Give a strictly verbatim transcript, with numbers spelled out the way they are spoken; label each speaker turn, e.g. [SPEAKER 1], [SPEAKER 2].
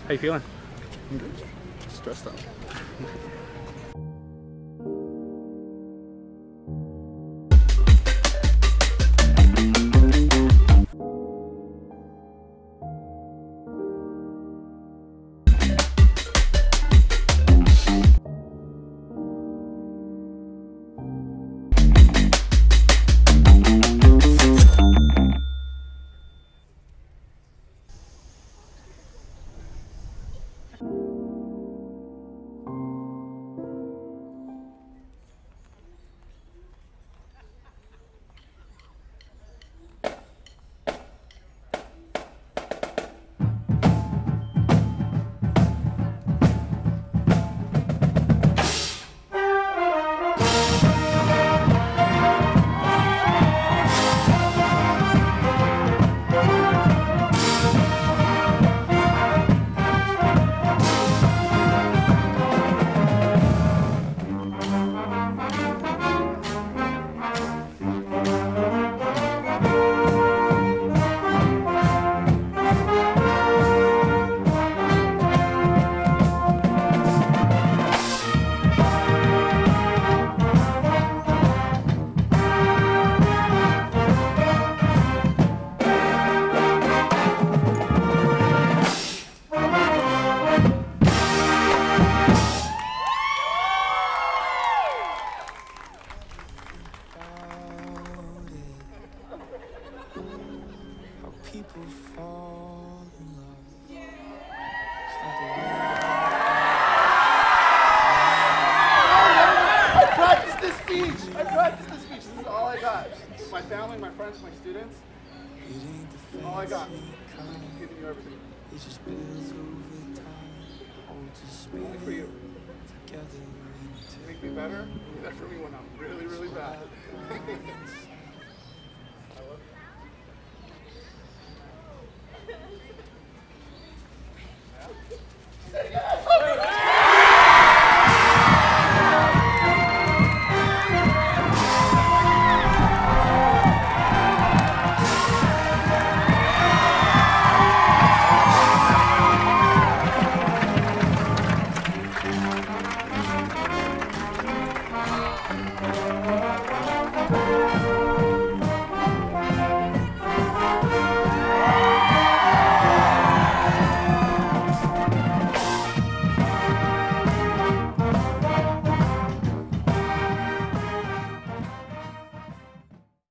[SPEAKER 1] How you feeling?
[SPEAKER 2] I'm good. Stressed out.
[SPEAKER 3] People fall in love.
[SPEAKER 2] I practiced this speech. I practiced this speech. This is all I got. My family, my friends, my students. All I got. I'm giving you everything.
[SPEAKER 3] It just builds over time. Holds a space
[SPEAKER 2] Only for you.
[SPEAKER 3] together.
[SPEAKER 2] Make me better. Do that for me when I'm really, really bad.